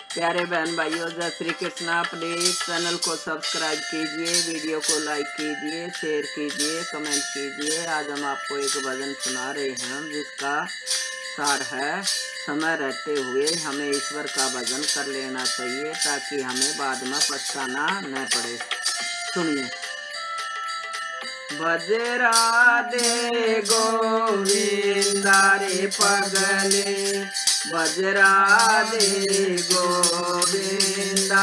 प्यारे बहन भाइयों, जय श्री कृष्णा। प्लीज चैनल को सब्सक्राइब कीजिए, वीडियो को लाइक कीजिए, शेयर कीजिए, कमेंट कीजिए। आज हम आपको एक भजन सुना रहे हैं जिसका सार है, समय रहते हुए हमें ईश्वर का भजन कर लेना चाहिए ताकि हमें बाद में पछताना न पड़े। सुनिए। भज राधे गोविंदा रे पगले, भज राधे गोविंदा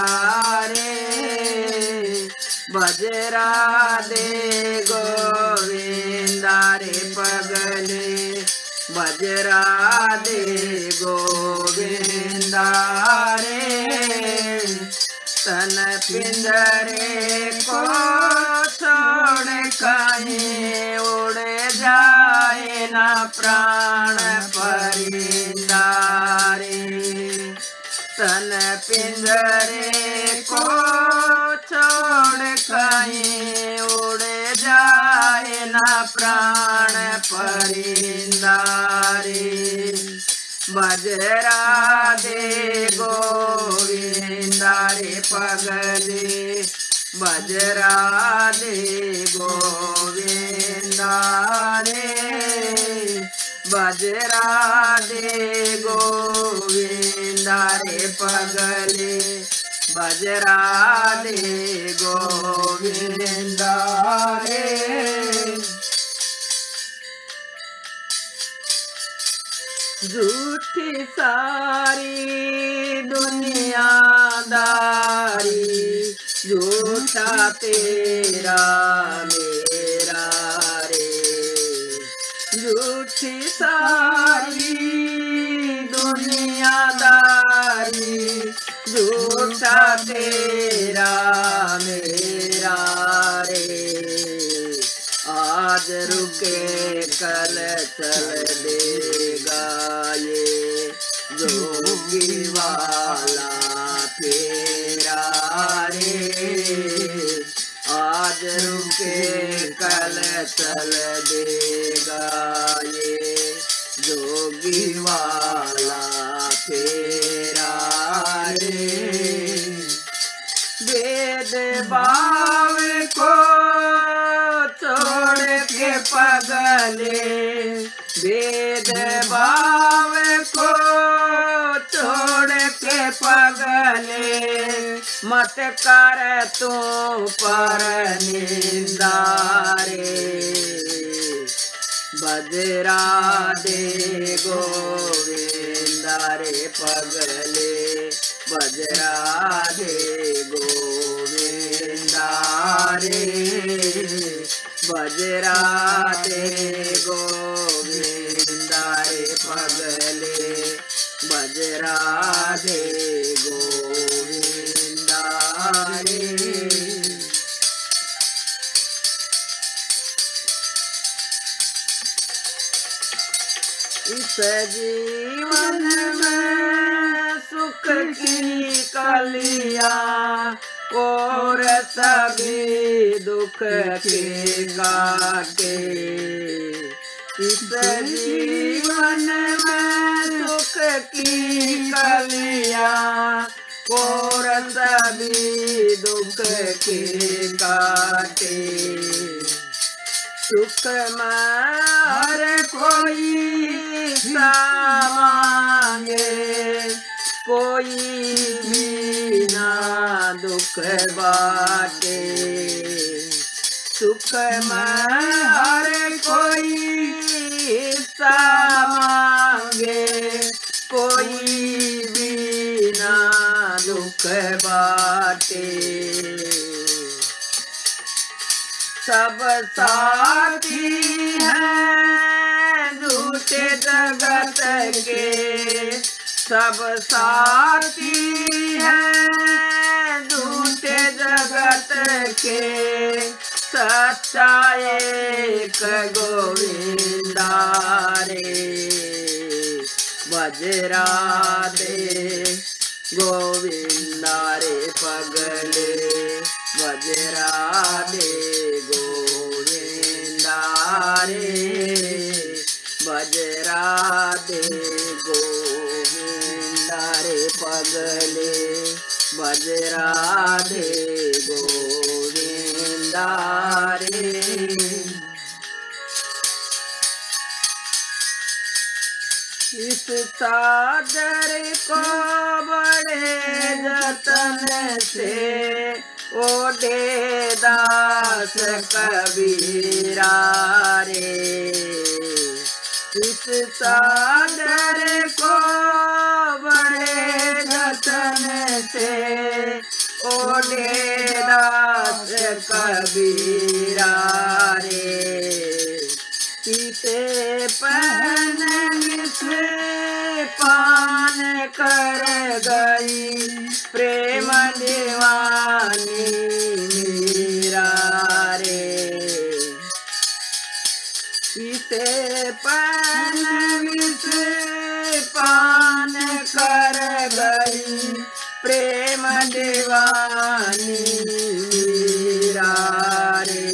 रे, भज राधे गोविंदा रे पगले, भज राधे गोविंदा रे। तन पिंजरे को छोड़ कहीं उड़ जाए ना प्राण परिंदा रे। तन पिंजरे को छोड़ कहीं उड़ जाए ना प्राण परिंदा रे। भज राधे गोविंदा रे पगले, भज राधे गोविंदा रे, भज राधे गोविंदा रे पगले, भज राधे गोविंदा रे। झूठी सारी दुनियादारी, झूठा तेरा मेरा रे। झूठी सारी दुनियादारी, झूठा तेरा मेरा रे। आज रुके कल चल देगा ये जोगी वाला फेरा रे। आज रुके कल चल देगा ये जोगी वाला फेरा रे। वेद भाव को छोड़ के पगले, वेद भाव को छोड़ के पगले, मत कर तू पर निंदा रे। भज राधे गोविंदा रे पगले, भज राधे गोविंदा रे, भज राधे गोविंदा रे पगले, भज राधे गोविंदा रे। इस जीवन में सुख की कलियां और सभी दुख के काटे। इस जीवन में सुख की कलियां और सभी दुख के काटे। सुख में हर कोई सा मांगे, कोई भी ना दुख बाटे। सुख में हर कोई सा मांगे, कोई भी ना दुख बाटे। सब साथी हैं झूठे जगत के, सब साथी हैं झूठे जगत के। सच्चा एक गोविंदा रे। भज राधे गोविंदा रे पगले, भज राधे गोविंदा रे, भज राधे गोविंदा रे पगले। पगले भज राधे गोविंदा रे। इस सादर को बड़े जतन से ओढ़े दास कबीरा रे। इस सादर को बड़े जतन से ओढ़े दास कबीरा रे। इसे पहन से पान कर गई प्रेम दीवानी मीरा रे। इसे पहन से पान कर गई प्रेम दीवानी मीरा रे।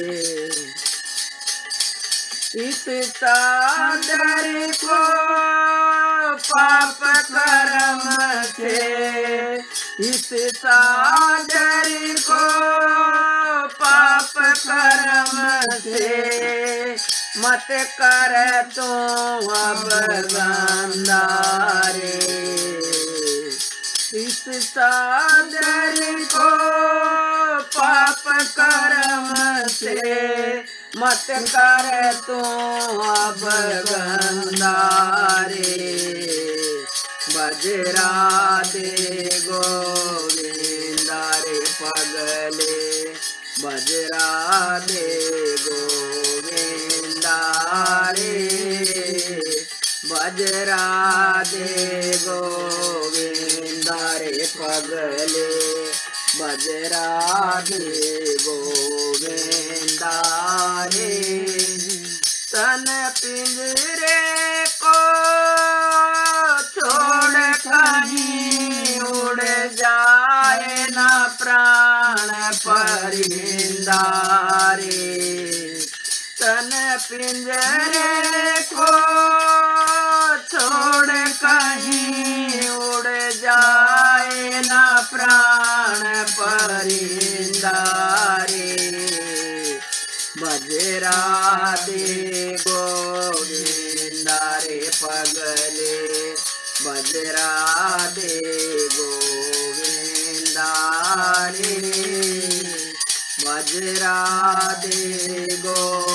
इस सादर को पाप कर्म से, इस सादर को पाप कर्म से मत कर तू अब गंदा रे। इस सादर को पाप कर्म से मत कर तू अब गंदा रे। भज राधे गोविंदा रे पगले भज राधे गोविंदा रे। भज राधे गोविंदा रे पगले भज राधे गोविंदा रे। तन पिंजरे को छोड़ कहीं उड़ जाए ना प्राण परिंदा रे। तन पिंजरे को छोड़ कहीं उड़ जाए ना प्राण परिंदा रे। भज राधे गोविंदा रे पगले भज राधे गोविंदा रे। भज राधे गो